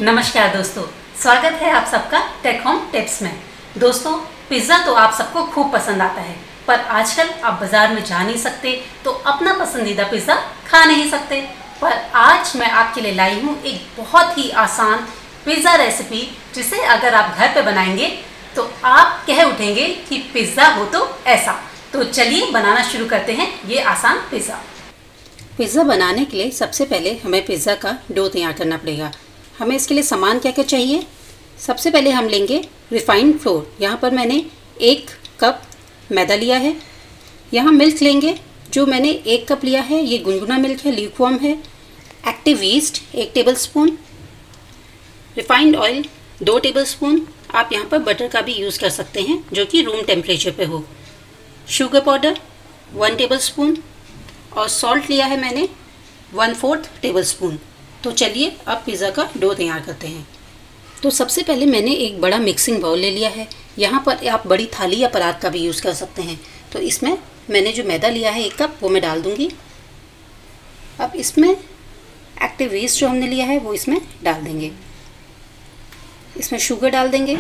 नमस्कार दोस्तों, स्वागत है आप सबका टेक होम टिप्स में। दोस्तों, पिज़्ज़ा तो आप सबको खूब पसंद आता है, पर आजकल आप बाज़ार में जा नहीं सकते तो अपना पसंदीदा पिज़्ज़ा खा नहीं सकते। पर आज मैं आपके लिए लाई हूँ एक बहुत ही आसान पिज़्ज़ा रेसिपी, जिसे अगर आप घर पे बनाएंगे तो आप कह उठेंगे कि पिज़्ज़ा हो तो ऐसा। तो चलिए बनाना शुरू करते हैं ये आसान पिज़्ज़ा। पिज़्ज़ा बनाने के लिए सबसे पहले हमें पिज़्ज़ा का डो तैयार करना पड़ेगा। हमें इसके लिए सामान क्या क्या चाहिए। सबसे पहले हम लेंगे रिफाइंड फ्लोर। यहाँ पर मैंने 1 कप मैदा लिया है। यहाँ मिल्क लेंगे, जो मैंने 1 कप लिया है, ये गुनगुना मिल्क है, ल्यूकवार्म है। Active yeast 1 tablespoon, refined oil 2 tablespoon. आप यहाँ पर बटर का भी यूज़ कर सकते हैं जो कि रूम टेम्परेचर पे हो। शुगर पाउडर 1 टेबलस्पून और सॉल्ट लिया है मैंने 1/4 टेबलस्पून। तो चलिए अब पिज़्ज़ा का डो तैयार करते हैं। तो सबसे पहले मैंने एक बड़ा मिक्सिंग बाउल ले लिया है। यहाँ पर आप बड़ी थाली या परात का भी यूज़ कर सकते हैं। तो इसमें मैंने जो मैदा लिया है 1 कप, वो मैं डाल दूँगी। अब इसमें एक्टिव ईस्ट जो हमने लिया है वो इसमें डाल देंगे। इसमें शुगर डाल देंगे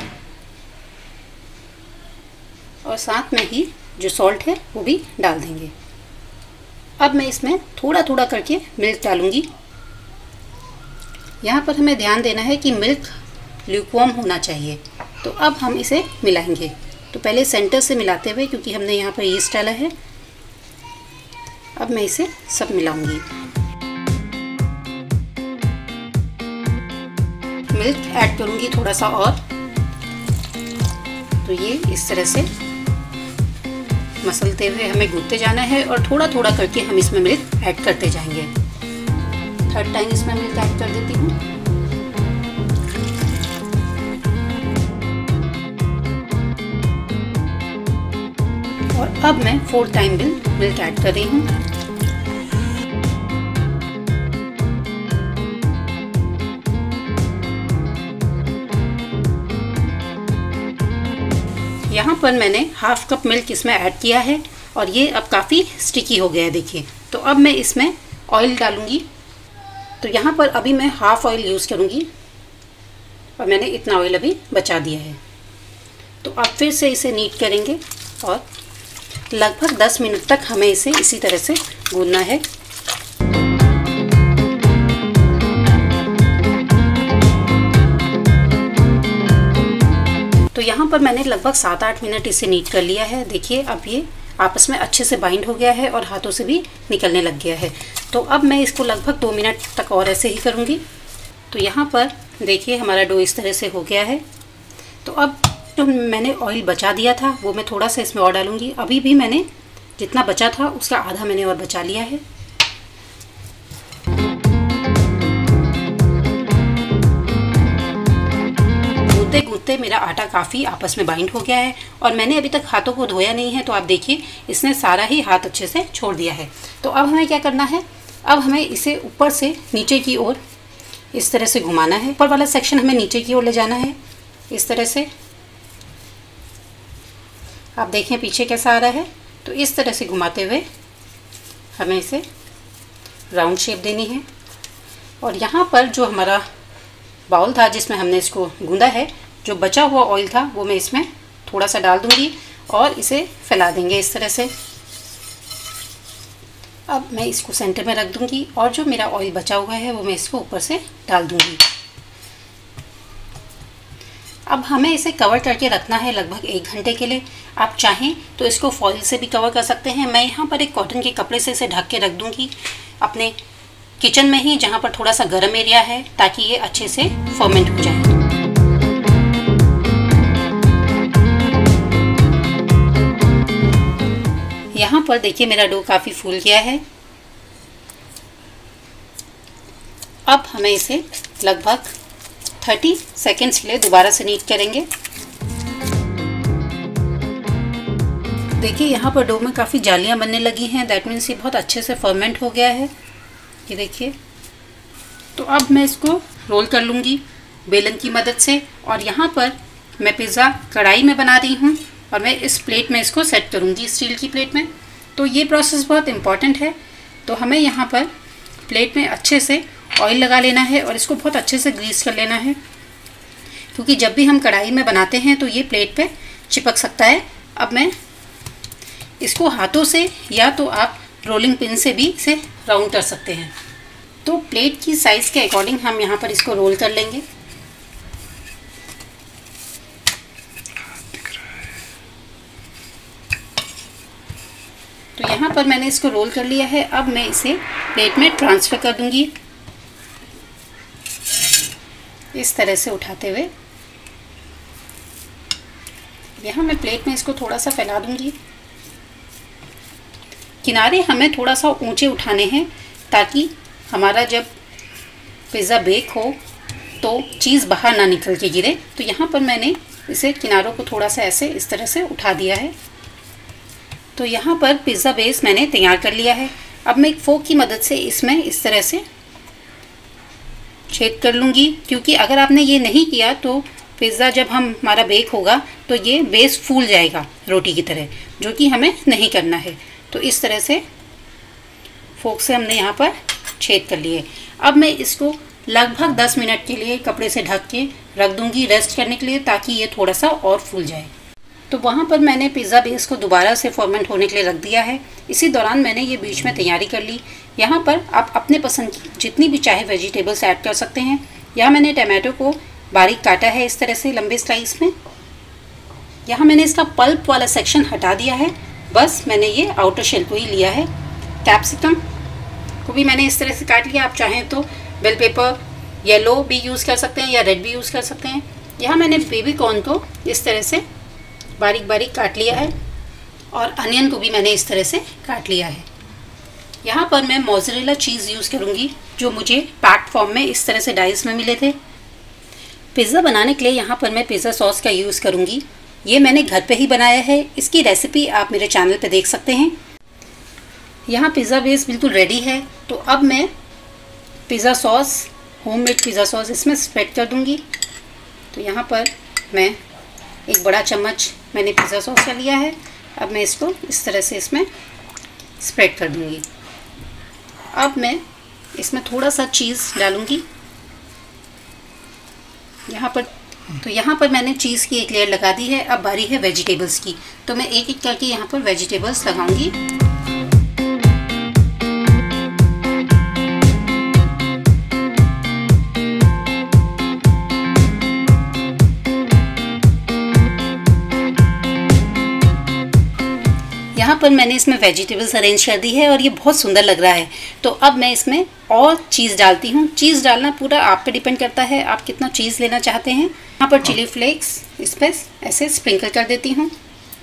और साथ में ही जो सॉल्ट है वो भी डाल देंगे। अब मैं इसमें थोड़ा थोड़ा करके मिल्क डालूँगी। यहाँ पर हमें ध्यान देना है कि मिल्क ल्यूकवार्म होना चाहिए। तो अब हम इसे मिलाएंगे। तो पहले सेंटर से मिलाते हुए, क्योंकि हमने यहाँ पर ईस्ट डाला है। अब मैं इसे सब मिलाऊंगी। मिल्क ऐड करूँगी थोड़ा सा और। तो ये इस तरह से मसलते हुए हमें गूंथते जाना है और थोड़ा थोड़ा करके हम इसमें मिल्क ऐड करते जाएंगे। 3rd टाइम इसमें मिल्क ऐड कर देती हूँ। और अब मैं 4th टाइम मिल्क ऐड कर रही हूँ। यहाँ पर मैंने 1/2 कप मिल्क इसमें ऐड किया है और ये अब काफ़ी स्टिकी हो गया है, देखिए। तो अब मैं इसमें ऑयल डालूँगी। तो यहाँ पर अभी मैं हाफ़ ऑयल यूज़ करूँगी और मैंने इतना ऑयल अभी बचा दिया है। तो अब फिर से इसे नीट करेंगे और लगभग 10 मिनट तक हमें इसे इसी तरह से गूंदना है। तो यहाँ पर मैंने लगभग 7-8 मिनट इसे नीट कर लिया है। देखिए अब ये आपस में अच्छे से बाइंड हो गया है और हाथों से भी निकलने लग गया है। तो अब मैं इसको लगभग 2 मिनट तक और ऐसे ही करूँगी। तो यहाँ पर देखिए हमारा डो इस तरह से हो गया है। तो अब जो मैंने ऑयल बचा दिया था वो मैं थोड़ा सा इसमें और डालूँगी। अभी भी मैंने जितना बचा था उसका आधा मैंने और बचा लिया है। गूंथते गूंथते मेरा आटा काफ़ी आपस में बाइंड हो गया है और मैंने अभी तक हाथों को धोया नहीं है। तो आप देखिए इसने सारा ही हाथ अच्छे से छोड़ दिया है। तो अब हमें क्या करना है, अब हमें इसे ऊपर से नीचे की ओर इस तरह से घुमाना है। ऊपर वाला सेक्शन हमें नीचे की ओर ले जाना है इस तरह से। आप देखें पीछे कैसा आ रहा है। तो इस तरह से घुमाते हुए हमें इसे राउंड शेप देनी है। और यहाँ पर जो हमारा बाउल था जिसमें हमने इसको गूंदा है, जो बचा हुआ ऑयल था वो मैं इसमें थोड़ा सा डाल दूंगी और इसे फैला देंगे इस तरह से। अब मैं इसको सेंटर में रख दूंगी और जो मेरा ऑयल बचा हुआ है वो मैं इसको ऊपर से डाल दूंगी। अब हमें इसे कवर करके रखना है लगभग 1 घंटे के लिए। आप चाहें तो इसको फॉइल से भी कवर कर सकते हैं। मैं यहाँ पर एक कॉटन के कपड़े से इसे ढक के रख दूंगी अपने किचन में ही, जहाँ पर थोड़ा सा गर्म एरिया है, ताकि ये अच्छे से फर्मेंट हो जाए। यहाँ पर देखिए मेरा डो काफ़ी फूल गया है। अब हमें इसे लगभग 30 सेकेंड्स के लिए दोबारा से नीट करेंगे। देखिए यहाँ पर डो में काफ़ी जालियाँ बनने लगी हैं। दैट मीन्स ये बहुत अच्छे से फर्मेंट हो गया है, ये देखिए। तो अब मैं इसको रोल कर लूँगी बेलन की मदद से। और यहाँ पर मैं पिज़्ज़ा कढ़ाई में बना रही हूँ और मैं इस प्लेट में इसको सेट करूँगी, स्टील की प्लेट में। तो ये प्रोसेस बहुत इम्पॉर्टेंट है। तो हमें यहाँ पर प्लेट में अच्छे से ऑयल लगा लेना है और इसको बहुत अच्छे से ग्रीस कर लेना है, क्योंकि जब भी हम कढ़ाई में बनाते हैं तो ये प्लेट पे चिपक सकता है। अब मैं इसको हाथों से या तो आप रोलिंग पिन से भी इसे राउंड कर सकते हैं। तो प्लेट की साइज़ के अकॉर्डिंग हम यहाँ पर इसको रोल कर लेंगे। तो यहाँ पर मैंने इसको रोल कर लिया है। अब मैं इसे प्लेट में ट्रांसफ़र कर दूंगी, इस तरह से उठाते हुए। यहाँ मैं प्लेट में इसको थोड़ा सा फैला दूंगी। किनारे हमें थोड़ा सा ऊंचे उठाने हैं ताकि हमारा जब पिज़्ज़ा बेक हो तो चीज़ बाहर ना निकल के गिरे। तो यहाँ पर मैंने इसे किनारों को थोड़ा सा ऐसे इस तरह से उठा दिया है। तो यहाँ पर पिज़्ज़ा बेस मैंने तैयार कर लिया है। अब मैं एक फोक की मदद से इसमें इस तरह से छेद कर लूँगी, क्योंकि अगर आपने ये नहीं किया तो पिज़्ज़ा जब हमारा बेक होगा तो ये बेस फूल जाएगा रोटी की तरह, जो कि हमें नहीं करना है। तो इस तरह से फोक से हमने यहाँ पर छेद कर लिए। अब मैं इसको लगभग 10 मिनट के लिए कपड़े से ढक के रख दूँगी रेस्ट करने के लिए, ताकि ये थोड़ा सा और फूल जाए। तो वहाँ पर मैंने पिज़्ज़ा बेस को दोबारा से फर्मेंट होने के लिए रख दिया है। इसी दौरान मैंने ये बीच में तैयारी कर ली। यहाँ पर आप अपने पसंद की जितनी भी चाहे वेजिटेबल्स ऐड कर सकते हैं। यहाँ मैंने टमाटो को बारीक काटा है इस तरह से लंबे स्लाइस में। यहाँ मैंने इसका पल्प वाला सेक्शन हटा दिया है, बस मैंने ये आउटर शेल को ही लिया है। कैप्सिकम को भी मैंने इस तरह से काट लिया। आप चाहें तो बेल पेपर येलो भी यूज़ कर सकते हैं या रेड भी यूज़ कर सकते हैं। यहाँ मैंने बेबी कॉर्न को इस तरह से बारीक बारीक काट लिया है और अनियन को भी मैंने इस तरह से काट लिया है। यहाँ पर मैं मोज़रेला चीज़ यूज़ करूँगी, जो मुझे पैक्ड फॉर्म में इस तरह से डाइस में मिले थे। पिज़्ज़ा बनाने के लिए यहाँ पर मैं पिज़्ज़ा सॉस का यूज़ करूँगी। ये मैंने घर पे ही बनाया है, इसकी रेसिपी आप मेरे चैनल पे देख सकते हैं। यहाँ पिज़्ज़ा बेस बिल्कुल रेडी है। तो अब मैं pizza sauce, homemade pizza sauce इसमें स्प्रेड कर दूँगी। तो यहाँ पर मैं एक बड़ा चम्मच मैंने पिज़्ज़ा सॉस का लिया है। अब मैं इसको इस तरह से इसमें स्प्रेड कर दूँगी। अब मैं इसमें थोड़ा सा चीज़ डालूँगी यहाँ पर। तो यहाँ पर मैंने चीज़ की एक लेयर लगा दी है। अब बारी है वेजिटेबल्स की। तो मैं एक एक करके यहाँ पर वेजिटेबल्स लगाऊंगी। यहाँ पर मैंने इसमें वेजिटेबल्स अरेंज कर दी है और ये बहुत सुंदर लग रहा है। तो अब मैं इसमें और चीज़ डालती हूँ। चीज़ डालना पूरा आप पे डिपेंड करता है, आप कितना चीज़ लेना चाहते हैं। यहाँ पर चिली फ्लेक्स इस पर ऐसे स्प्रिंकल कर देती हूँ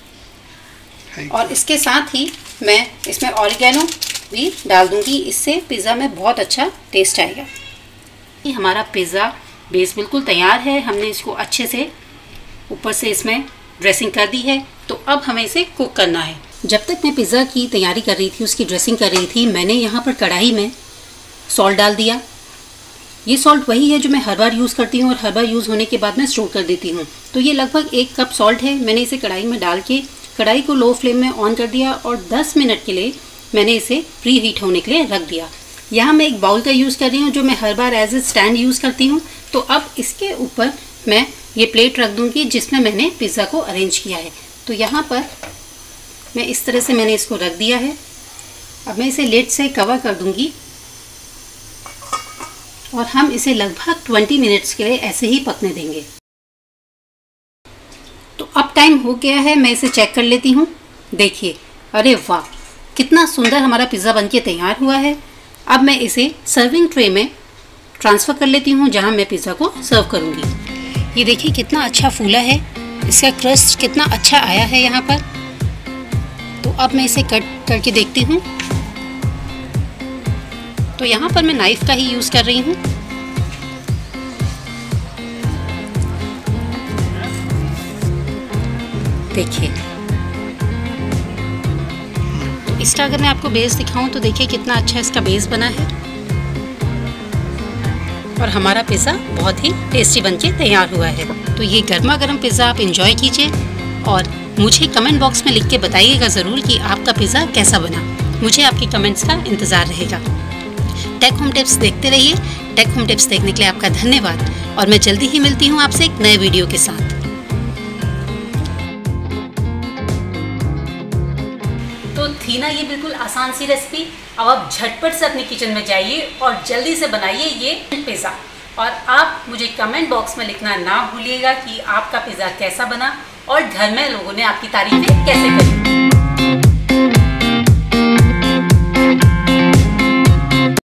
और इसके साथ ही मैं इसमें ऑरिगेनो भी डाल दूँगी। इससे पिज़्ज़ा में बहुत अच्छा टेस्ट आएगा। ये हमारा पिज़्ज़ा बेस बिल्कुल तैयार है। हमने इसको अच्छे से ऊपर से इसमें ड्रेसिंग कर दी है। तो अब हमें इसे कुक करना है। जब तक मैं पिज़्ज़ा की तैयारी कर रही थी, उसकी ड्रेसिंग कर रही थी, मैंने यहाँ पर कढ़ाई में सॉल्ट डाल दिया। ये सॉल्ट वही है जो मैं हर बार यूज़ करती हूँ और हर बार यूज़ होने के बाद मैं स्टोर कर देती हूँ। तो ये लगभग 1 कप सॉल्ट है। मैंने इसे कढ़ाई में डाल के कढ़ाई को लो फ्लेम में ऑन कर दिया और 10 मिनट के लिए मैंने इसे प्री हीट होने के लिए रख दिया। यहाँ मैं एक बाउल का यूज़ कर रही हूँ, जो मैं हर बार एज ए स्टैंड यूज़ करती हूँ। तो अब इसके ऊपर मैं ये प्लेट रख दूँगी जिसमें मैंने पिज़्ज़ा को अरेंज किया है। तो यहाँ पर मैं इस तरह से मैंने इसको रख दिया है। अब मैं इसे लिड से कवर कर दूँगी और हम इसे लगभग 20 मिनट्स के लिए ऐसे ही पकने देंगे। तो अब टाइम हो गया है, मैं इसे चेक कर लेती हूँ। देखिए, अरे वाह, कितना सुंदर हमारा पिज़्ज़ा बनके तैयार हुआ है। अब मैं इसे सर्विंग ट्रे में ट्रांसफ़र कर लेती हूँ, जहाँ मैं पिज़्ज़ा को सर्व करूँगी। ये देखिए कितना अच्छा फूला है, इसका क्रस्ट कितना अच्छा आया है यहाँ पर। तो अब मैं इसे कट करके देखती हूँ। तो यहाँ पर मैं नाइफ़ का ही यूज़ कर रही हूँ। देखिए, तो इसका अगर मैं आपको बेस दिखाऊं तो देखिए कितना अच्छा इसका बेस बना है और हमारा पिज़्ज़ा बहुत ही टेस्टी बनके तैयार हुआ है। तो ये गर्मा गर्म पिज़्ज़ा आप इंजॉय कीजिए और मुझे कमेंट बॉक्स में लिख के बताइएगा ज़रूर कि आपका पिज़्ज़ा कैसा बना। मुझे आपके कमेंट्स का इंतज़ार रहेगा। टेक होम टिप्स देखते रहिए। टेक होम टिप्स देखने के लिए आपका धन्यवाद और मैं जल्दी ही मिलती हूँ आपसे एक नए वीडियो के साथ। तो थी ना ये बिल्कुल आसान सी रेसिपी। अब आप झटपट से अपनी किचन में जाइए और जल्दी से बनाइए ये पिज़्ज़ा। और आप मुझे कमेंट बॉक्स में लिखना ना भूलिएगा कि आपका पिज़्ज़ा कैसा बना और घर में लोगों ने आपकी तारीफें कैसे करी।